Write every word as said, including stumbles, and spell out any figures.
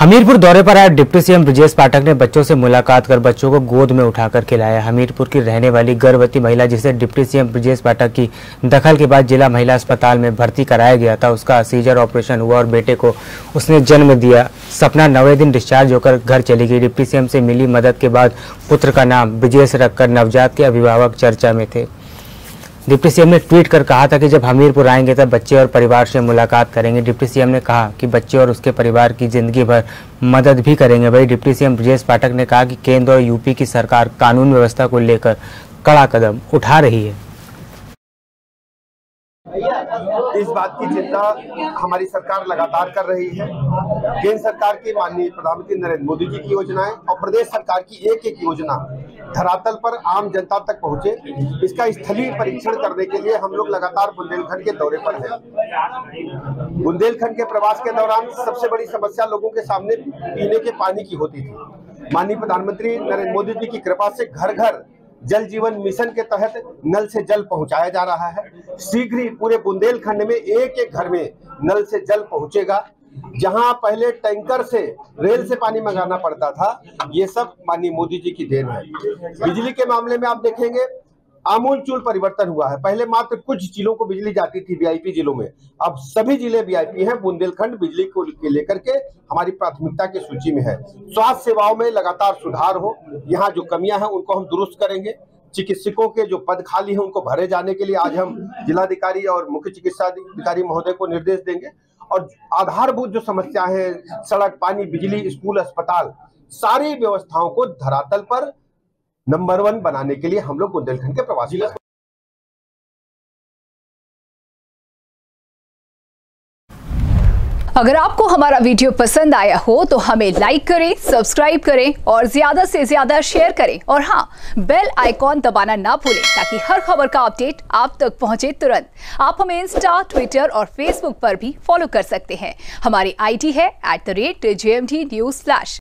हमीरपुर दौरे पर आए डिप्टी सीएम ब्रजेश पाठक ने बच्चों से मुलाकात कर बच्चों को गोद में उठाकर खिलाया। हमीरपुर की रहने वाली गर्भवती महिला जिसे डिप्टी सीएम ब्रजेश पाठक की दखल के बाद जिला महिला अस्पताल में भर्ती कराया गया था, उसका सीजर ऑपरेशन हुआ और बेटे को उसने जन्म दिया। सपना नौवें दिन डिस्चार्ज होकर घर चली गई। डिप्टी सीएम से मिली मदद के बाद पुत्र का नाम ब्रजेश रखकर नवजात के अभिभावक चर्चा में थे। डिप्टी सीएम ने ट्वीट कर कहा था कि जब हमीरपुर आएंगे तब बच्चे और परिवार से मुलाकात करेंगे। डिप्टी सीएम ने कहा कि बच्चे और उसके परिवार की जिंदगी भर मदद भी करेंगे। वही डिप्टी सीएम ब्रजेश पाठक ने कहा कि केंद्र और यूपी की सरकार कानून व्यवस्था को लेकर कड़ा कदम उठा रही है। इस बात की चिंता हमारी सरकार लगातार कर रही है। केंद्र सरकार की माननीय प्रधानमंत्री नरेंद्र मोदी जी की योजनाएं और प्रदेश सरकार की एक एक योजना धरातल पर आम जनता तक पहुंचे, इसका स्थलीय परीक्षण करने के लिए हम लोग लगातार बुंदेलखंड के दौरे पर हैं। बुंदेलखंड के प्रवास के दौरान सबसे बड़ी समस्या लोगों के सामने पीने के पानी की होती थी। माननीय प्रधानमंत्री नरेंद्र मोदी जी की कृपा से घर घर जल जीवन मिशन के तहत नल से जल पहुंचाया जा रहा है। शीघ्र ही पूरे बुंदेलखंड में एक एक घर में नल से जल पहुंचेगा। जहां पहले टैंकर से रेल से पानी मंगाना पड़ता था, ये सब माननीय मोदी जी की देन है। बिजली के मामले में आप देखेंगे आमूलचूल परिवर्तन हुआ है। पहले मात्र कुछ जिलों को बिजली जाती थी, वीआईपी जिलों में, अब सभी जिले वीआईपी हैं। बुंदेलखंड बिजली को लेकर के हमारी प्राथमिकता की सूची में है। स्वास्थ्य सेवाओं में लगातार सुधार हो, यहाँ जो कमियां हैं उनको हम दुरुस्त करेंगे। चिकित्सकों के जो पद खाली हैं उनको भरे जाने के लिए आज हम जिलाधिकारी और मुख्य चिकित्सा अधिकारी महोदय को निर्देश देंगे। और आधारभूत जो समस्या है, सड़क, पानी, बिजली, स्कूल, अस्पताल, सारी व्यवस्थाओं को धरातल पर नंबर वन बनाने के लिए हम लोग बुंदेलखंड के प्रवासी। अगर आपको हमारा वीडियो पसंद आया हो तो हमें लाइक करें, सब्सक्राइब करें और ज्यादा से ज्यादा शेयर करें। और हाँ, बेल आइकॉन दबाना ना भूलें ताकि हर खबर का अपडेट आप तक पहुंचे तुरंत। आप हमें इंस्टा, ट्विटर और फेसबुक पर भी फॉलो कर सकते हैं। हमारी आईडी है at the rate J M D news slash.